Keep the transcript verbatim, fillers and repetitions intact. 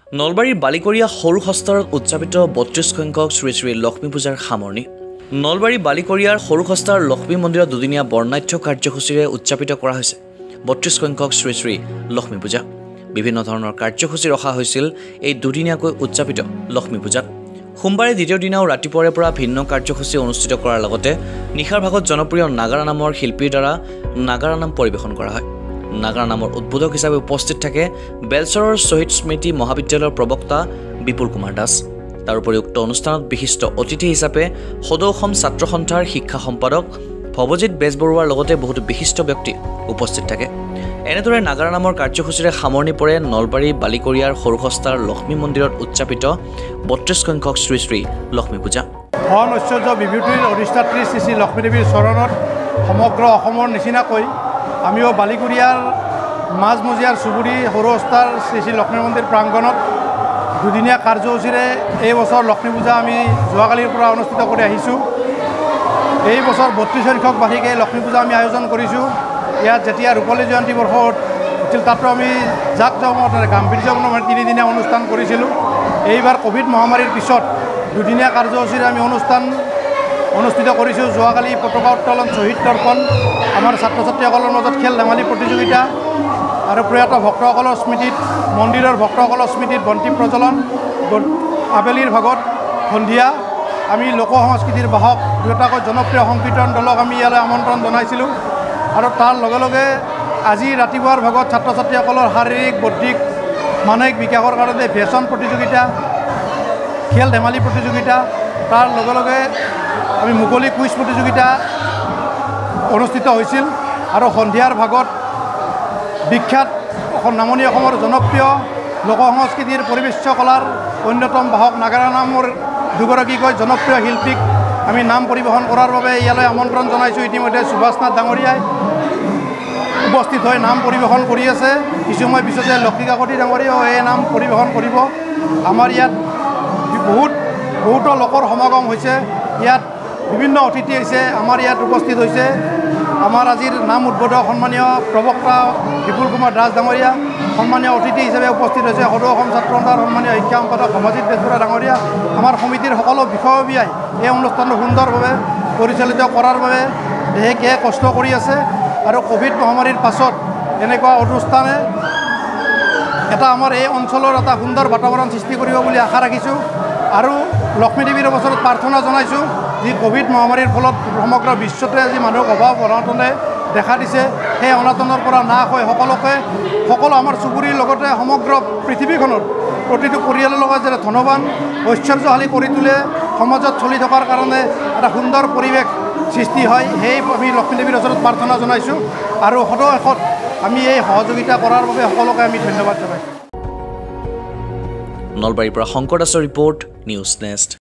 নলবাৰীৰ বালিকৰীয়া সৰু সস্তাৰত উদযাপিত বত্ৰিশ সংখ্যক শ্ৰী শ্ৰী লক্ষ্মী পূজাৰ সামৰণি। নলবাৰী বালিকৰীয়াৰ সৰু সস্তাৰ লক্ষ্মী মন্দিৰত দুদিনীয়া বৰ্ণাঢ্য কাৰ্যসূচীৰে উদযাপিত কৰা হৈছে বত্ৰিশ সংখ্যক শ্ৰী শ্ৰী লক্ষ্মী পূজা। বিভিন্ন ধৰণৰ কাৰ্যসূচী ৰখা হৈছিল এই দুদিনীয়াকৈ উদযাপিত লক্ষ্মী পূজাত। সোমবাৰে দ্বিতীয় দিনাও ৰাতিপুৱাৰে পৰা ভিন্ন কাৰ্যসূচী অনুষ্ঠিত কৰাৰ লগতে নিশাৰ ভাগত জনপ্ৰিয় নাগাৰা নামৰ শিল্পীৰ দ্বাৰা নাগাৰা নাম পৰিৱেশন কৰা হয়। নাগাৰা নামৰ উদ্বোধক হিচাপে উপস্থিত থাকে বেলচৰৰ শ্বহীদ স্মৃতি মহাবিদ্যালয়ৰ প্ৰবক্তা বিপুল কুমাৰ দাস। তাৰোপৰি উক্ত অনুষ্ঠানত বিশিষ্ট অতিথি হিচাপে সদৌ অসম ছাত্ৰ সন্থাৰ শিক্ষা সম্পাদক ভৱজিৎ বেজবৰুৱাৰ লগতে বহুতো বিশিষ্ট ব্যক্তি উপস্থিত থাকে। এনেদৰে নাগাৰা নামৰ কাৰ্যসূচীৰে সামৰণি পৰে নলবাৰী বালিকৰীয়াৰ সৰু সস্তাৰ লক্ষ্মী মন্দিৰত উদযাপিত বত্ৰিশ সংখ্যক শ্ৰী শ্ৰী লক্ষ্মী পূজা। ধন ঐশ্বৰ্য বিভূতিৰ অধিষ্ঠাত্ৰী শ্ৰী শ্ৰী লক্ষ্মীদেৱীৰ চৰণত সমগ্ৰ অসমৰ নিচিনাকৈ আমিও বালিকৰীয়াৰ মাজমজিয়াৰ চুবুৰী সৰু সস্তাৰ শ্ৰী শ্ৰী লক্ষ্মী মন্দিৰ প্ৰাংগণত দুদিনীয়া কাৰ্যসূচীৰে এই বছৰ লক্ষ্মী পূজা আমি যোৱাকালিৰ পৰা অনুষ্ঠিত কৰি আহিছোঁ। এই বছৰ বত্ৰিছ সংখ্যক বাৰ্ষিকে লক্ষ্মী পূজা আমি আয়োজন কৰিছোঁ। ইয়াত যেতিয়া ৰূপালী জয়ন্তী বৰ্ষ হৈছিল তাতো আমি জাক জমকতাৰে গাম্ভীৰ্যপূৰ্ণভাৱে তিনিদিনীয়া অনুষ্ঠান কৰিছিলোঁ। এইবাৰ ক'ভিড মহামাৰীৰ পিছত দুদিনীয়া কাৰ্যসূচীৰে আমি অনুষ্ঠান অনুষ্ঠিত কৰিছোঁ। যোৱাকালি পতাকা উত্তোলন, শ্বহীদ তৰ্পণ, আমাৰ ছাত্ৰ ছাত্ৰীসকলৰ মাজত খেল ধেমালি প্ৰতিযোগিতা আৰু প্ৰয়াত ভক্তসকলৰ স্মৃতিত মন্দিৰৰ ভক্তসকলৰ স্মৃতিত বন্তি প্ৰজ্বলন। আবেলিৰ ভাগত সন্ধিয়া আমি লোক সংস্কৃতিৰ বাহক দুটাকৈ জনপ্ৰিয় সংকীৰ্তন দলক আমি ইয়ালৈ আমন্ত্ৰণ জনাইছিলোঁ। আৰু তাৰ লগে লগে আজি ৰাতিপুৱাৰ ভাগত ছাত্ৰ ছাত্ৰীসকলৰ শাৰীৰিক বৌদ্ধিক মানসিক বিকাশৰ কাৰণে ভেচন প্ৰতিযোগিতা, খেল ধেমালি প্ৰতিযোগিতা, তাৰ লগে লগে আমি মুকলি কুইজ প্ৰতিযোগিতা অনুষ্ঠিত হৈছিল। আৰু সন্ধিয়াৰ ভাগত বিখ্যাত নামনি অসমৰ জনপ্ৰিয় লোক সংস্কৃতিৰ পৰিবেশ্য কলাৰ অন্যতম বাহক নাগাৰা নামৰ দুগৰাকীকৈ জনপ্ৰিয় শিল্পীক আমি নাম পৰিৱেশন কৰাৰ বাবে ইয়ালৈ আমন্ত্ৰণ জনাইছোঁ। ইতিমধ্যে সুভাষ নাথ ডাঙৰীয়াই উপস্থিত হৈ নাম পৰিৱেশন কৰি আছে। কিছু সময় পিছতে লক্ষী কাকতি ডাঙৰীয়াও এই নাম পৰিৱেশন কৰিব। আমাৰ ইয়াত বহুত বহুতো লোকৰ সমাগম হৈছে। ইয়াত বিভিন্ন অতিথি আহিছে। আমাৰ ইয়াত উপস্থিত হৈছে আমাৰ আজিৰ নাম উদ্বোধক সন্মানীয় প্ৰবক্তা বিপুল কুমাৰ দাস ডাঙৰীয়া, সন্মানীয় অতিথি হিচাপে উপস্থিত হৈছে সদৌ অসম ছাত্ৰ সন্থাৰ সন্মানীয় শিক্ষা সম্পাদক ভৱজিৎ বেজবৰুৱা ডাঙৰীয়া। আমাৰ সমিতিৰ সকলো বিষয়ববীয়াই এই অনুষ্ঠানটো সুন্দৰভাৱে পৰিচালিত কৰাৰ বাবে দেহে কষ্ট কৰি আছে। আৰু ক'ভিড মহামাৰীৰ পাছত এনেকুৱা অনুষ্ঠানে এটা আমাৰ এই অঞ্চলৰ এটা সুন্দৰ বাতাবৰণ সৃষ্টি কৰিব বুলি আশা ৰাখিছোঁ। আৰু লক্ষ্মী দেৱীৰ ওচৰত প্ৰাৰ্থনা জনাইছোঁ যি ক'ভিড মহামাৰীৰ ফলত সমগ্ৰ বিশ্বতে আজি মানুহক অভাৱ অনাটনে দেখা দিছে, সেই অনাটনৰ পৰা নাশ হৈ সকলোকে সকলো আমাৰ চুবুৰীৰ লগতে সমগ্ৰ পৃথিৱীখনৰ প্ৰতিটো পৰিয়ালৰ লগত যাতে ধনৱান ঐশ্বৰ্যশালী কৰি তোলে, সমাজত চলি থকাৰ কাৰণে এটা সুন্দৰ পৰিৱেশ সৃষ্টি হয়, সেই আমি লক্ষ্মী দেৱীৰ ওচৰত প্ৰাৰ্থনা জনাইছোঁ। আৰু সদৌ আমি এই সহযোগিতা কৰাৰ বাবে সকলোকে আমি ধন্যবাদ জনাইছোঁ। নলবাৰীৰ পৰা শংকৰ দাসৰ ৰিপৰ্ট, নিউজ নেক্সট।